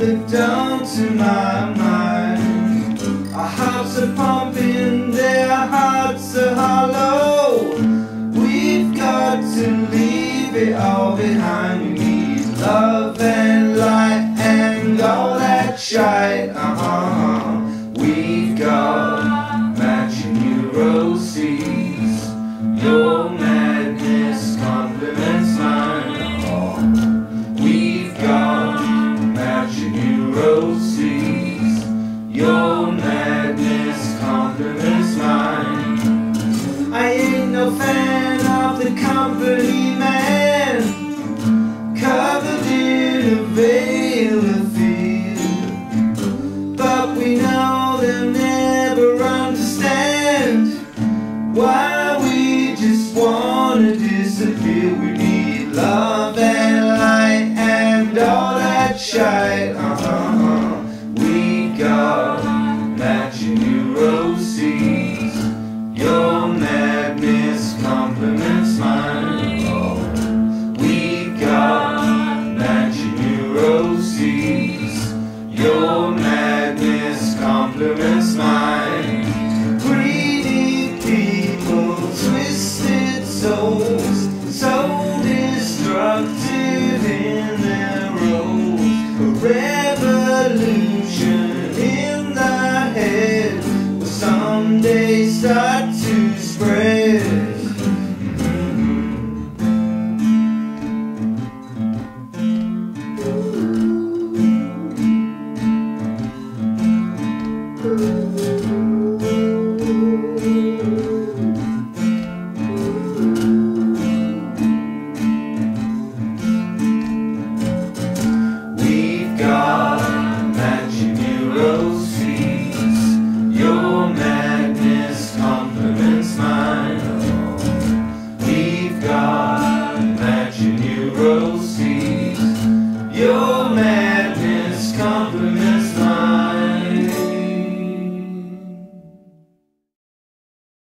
they've done to my mind. Our hearts are pumping, their hearts are hollow. We've got to leave it all behind. We need love and light and all that shite. We've got matching neuroses. Your madness complements mine. We've got matching neuroses. Your madness complements mine. I ain't no fan of the company man, covered in a veil of fear. But we know they'll never understand why we just wanna disappear. We need love and light and all that shite. We got matching neuroses. Your madness complements mine. We got matching neuroses. Your madness complements mine. Greedy people, twisted souls, so destructive in their roles. A revolution in the head will someday start